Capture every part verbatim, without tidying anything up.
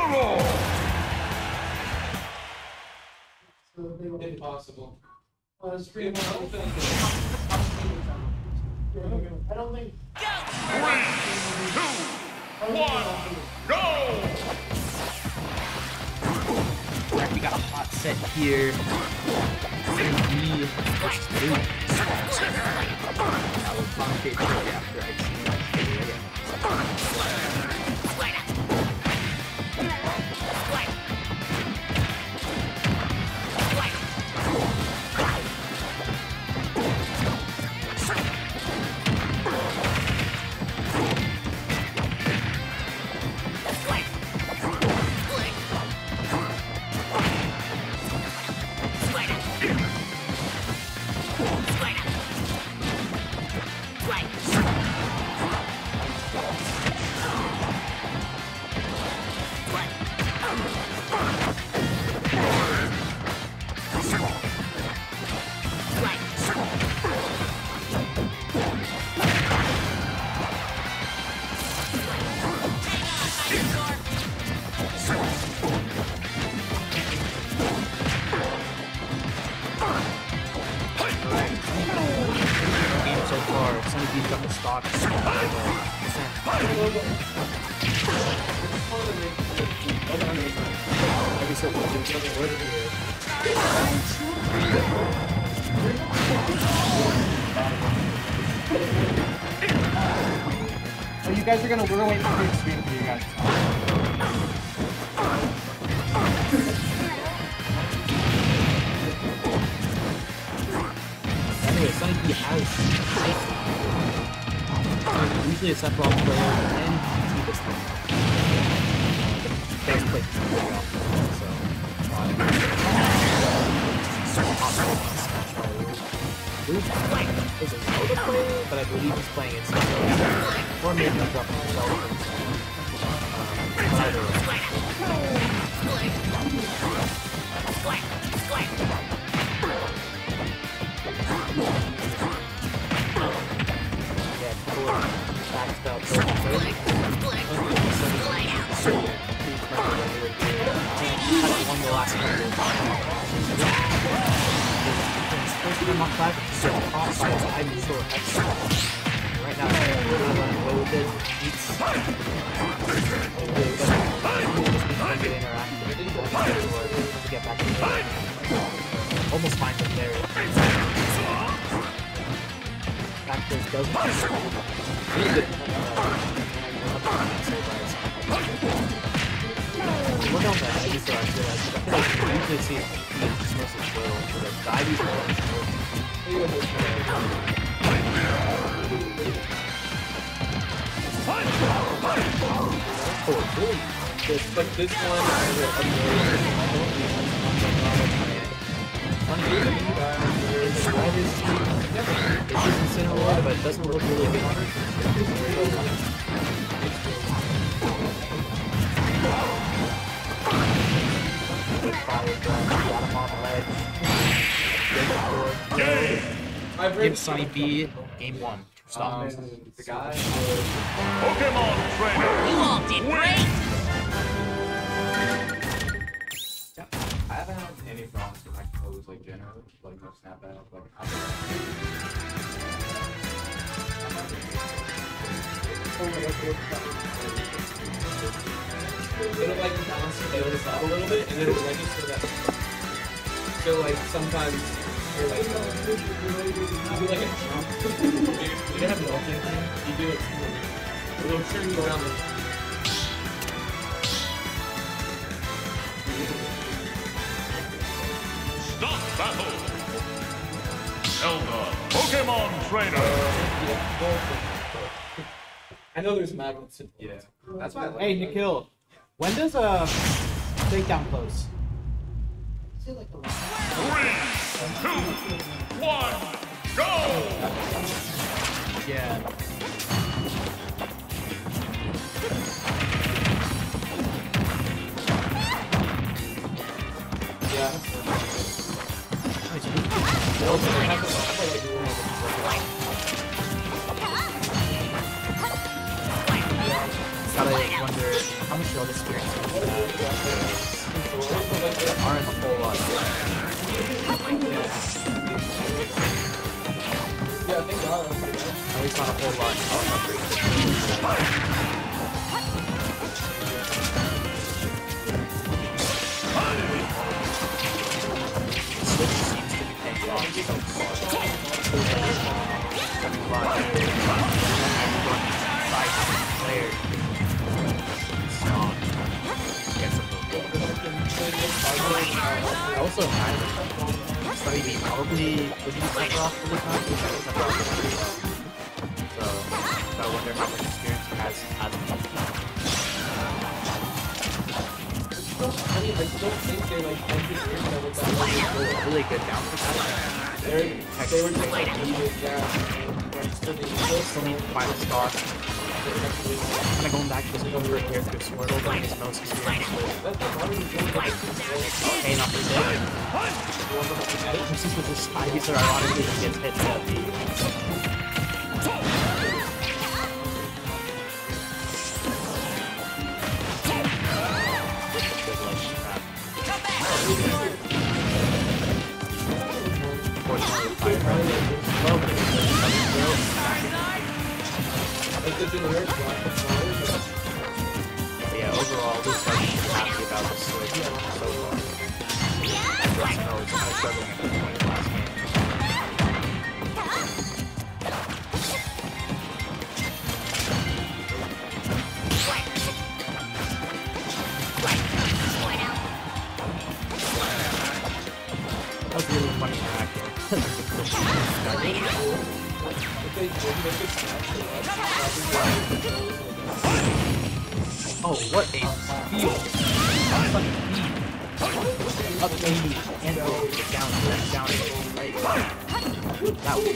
Impossible. Uh, stream I don't think. I don't think. Three, two, one, go! Alright, we got a hot set here. Me versus Blue. I will commentate shortly after I see that video So you guys are gonna, we're gonna wait for the stream for you guys. Anyway, Sunny B has usually a Sephiroth player and T this time. Best play very often, so Blue is a Zelda player, but I believe he's playing it Sephiroth. Or maybe he's dropping himself. Um, either way. Yeah, people are backed out there. Hasn't won the last couple. First time on five, it's so hot by his ivy sword extra. Right now, we're not running away with it. It's hopefully just been good interaction. To get back to the game. Almost find him there. Factors doesn't really good. Look on that ivy sword extra. I feel like you usually see it mostly spoiled for the ivy sword extra. Oh, really? It's like this one, I will upload it's just Incineroar, but it doesn't look really good on it. Give Sunny B game one. Stop. Um, the guy. Pokemon Trainer. You all did great. I haven't had any problems with my clothes, like generally, like no snap out, like I'm it'll like balance the this out a little bit, and it'll register that. So like sometimes you're like, uh, you do like a jump. You don't have nothing. You do it. It'll turn you around. The Stop battle. Zelda Pokemon Trainer. I know there's magnets. In yeah, that's why. I like Hey, that. Nikhil, when does a uh, takedown close? Three, two, one, go! Yeah. Yeah. Gotta wonder. how much Zelda experience do you have? There aren't a whole lot. Yeah, I think not. At least not a whole lot. Switch seems to be paying off so far. Player. Strong. Get some also, Sunny B probably would be better off for the time. So, I wonder how much experience he has as a I mean, I still think they like engineered them with that really good down for that. They're, they were just like needed, yeah. So they Still need to find a star. Kind of going back to his favorite character, Squirtle, getting his most experience with. Hey, not for sale. This is with the Spidey, so ironically he gets hit at the. Good luck, crap. Unfortunately, Fire Red. Well, but it's yeah, overall, at least I'm happy about the Switch so far. I just know it's kind of struggling to win the last game. That was really funny interacting. Oh, what a steal! Such a speed! Up eighty and go down, down, down, right. That was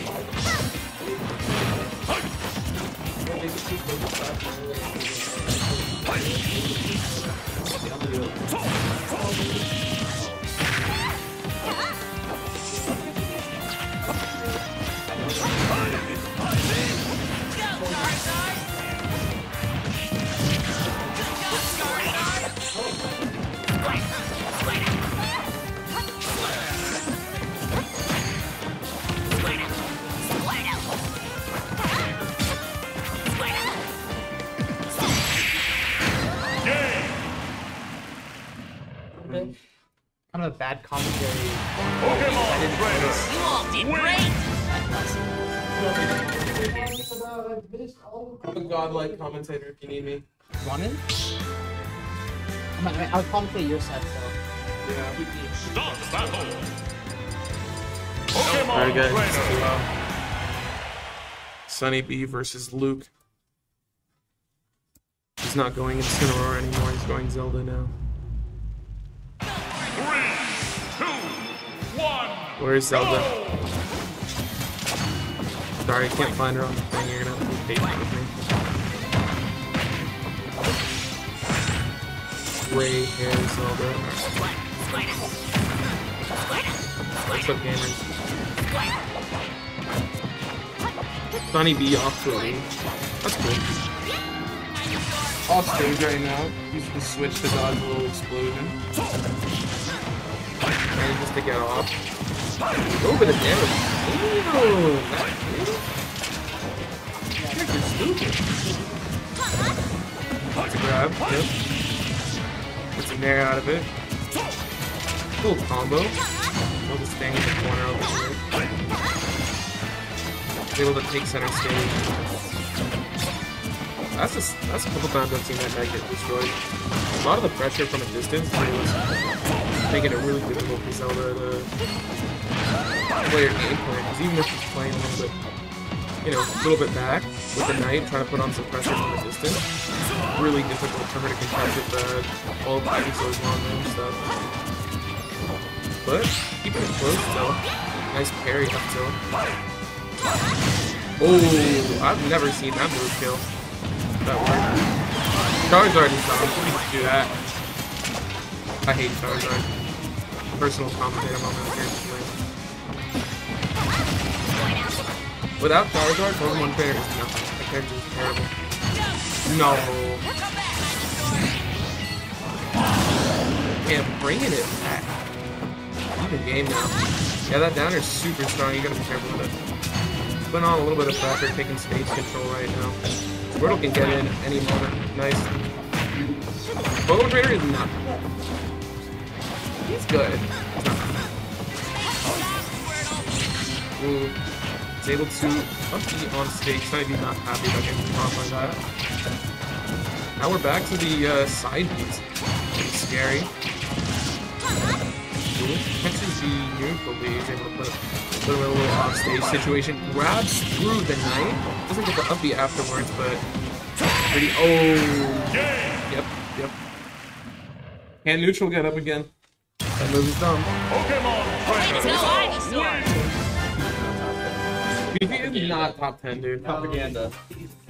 kind of a bad commentary. Pokemon Trainer. You all did great! I'm a godlike commentator if you need me. Running? I mean, I'll commentate your side, so. Yeah. Start battle. Pokemon Alright guys, Trainer. uh, Sunny B versus Luke. He's not going Incineroar anymore, he's going Zelda now. Three, two, one. Where's Zelda? Go! Sorry, I can't find her on the thing, you're gonna have to be patient with me. Gray hair Zelda. What's up, gamers? Sunny B off to a lead. That's cool. Off stage right now. Use the switch to dodge a little explosion. Manages to get off. A little bit of damage. Ooh, that's cool. Character's stupid. That's a grab. Yep. Gets a nair out of it. Cool combo. We'll just staying in the corner over here. Able to take center stage. That's a, that's a couple times I've seen that guy get destroyed. A lot of the pressure from a distance was making it really difficult for Zelda to play her game plan. Because even if she's playing a little bit, you know, a little bit back with the knight, trying to put on some pressure from a distance, really difficult for her to contest with the all dinosaurs on there and stuff. But keeping it close though. Nice parry up tilt. Oh, I've never seen that move kill. That worked. Charizard is dumb. We can do that. I hate Charizard. Personal commentator moment here. Without Charizard, Pokemon Trainer is nothing. The character is terrible. No. Camp bringing it back. Even game now. Yeah, that downer is super strong. You gotta be careful with it. Putting on a little bit of pressure, taking stage control right now. Squirtle can get in any moment. Nice. Pokemon Trainer is not. He's good. Ooh. He's able to upbeat on stage. Maybe not happy about getting off like that. Now we're back to the uh, side beats. Pretty scary. Ooh. Catches the neutral B. He's able to put, put him in a little off stage situation. Grabs through the knight. Doesn't get the upbeat afterwards, but pretty. Oh. Yep. Yep. Can neutral get up again? That move is dumb. Pokemon Trainer. B P is not top ten, dude. Propaganda.